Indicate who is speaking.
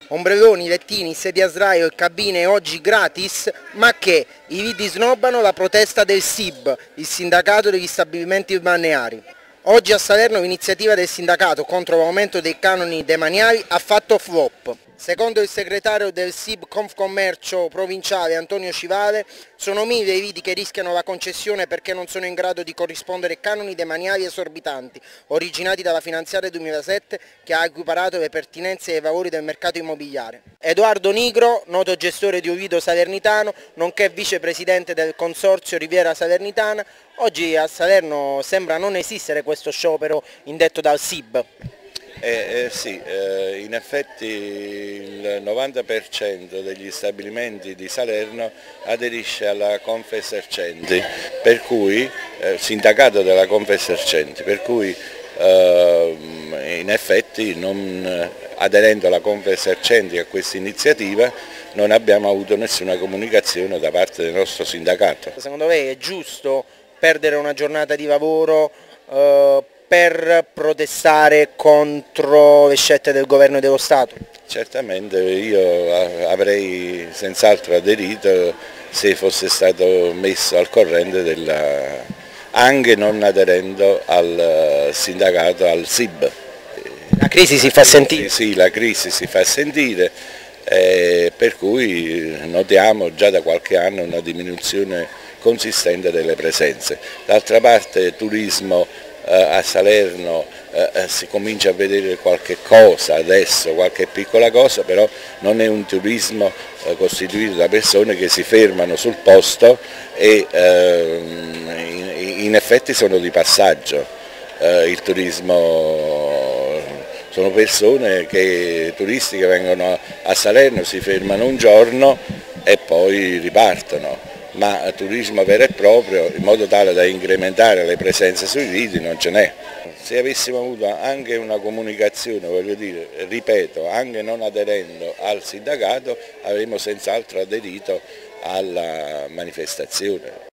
Speaker 1: ombrelloni, lettini, sedie a sdraio e cabine oggi gratis, ma che i vidi snobbano la protesta del SIB, il sindacato degli stabilimenti balneari. Oggi a Salerno l'iniziativa del sindacato contro l'aumento dei canoni demaniali ha fatto flop. Secondo il segretario del SIB Confcommercio provinciale Antonio Civale, sono 1000 i vidi che rischiano la concessione perché non sono in grado di corrispondere ai canoni demaniali esorbitanti, originati dalla finanziaria 2007 che ha equiparato le pertinenze ai valori del mercato immobiliare. Edoardo Nigro, noto gestore di Ulido Salernitano, nonché vicepresidente del consorzio Riviera Salernitana, oggi a Salerno sembra non esistere questo sciopero indetto dal SIB.
Speaker 2: Sì, in effetti il 90% degli stabilimenti di Salerno aderisce alla Confesercenti, per cui, sindacato della Confesercenti, per cui in effetti aderendo alla Confesercenti a questa iniziativa non abbiamo avuto nessuna comunicazione da parte del nostro sindacato.
Speaker 1: Secondo lei è giusto perdere una giornata di lavoro per protestare contro le scelte del governo e dello Stato?
Speaker 2: Certamente io avrei senz'altro aderito se fosse stato messo al corrente anche non aderendo al sindacato, al SIB.
Speaker 1: La crisi si fa sentire?
Speaker 2: Sì, la crisi si fa sentire, per cui notiamo già da qualche anno una diminuzione consistente delle presenze. D'altra parte turismo a Salerno si comincia a vedere qualche cosa adesso, qualche piccola cosa, però non è un turismo costituito da persone che si fermano sul posto e in effetti sono di passaggio. Il turismo sono persone turisti che vengono a Salerno, si fermano un giorno e poi ripartono. Ma turismo vero e proprio, in modo tale da incrementare le presenze sui lidi, non ce n'è. Se avessimo avuto anche una comunicazione, voglio dire, ripeto, anche non aderendo al sindacato, avremmo senz'altro aderito alla manifestazione.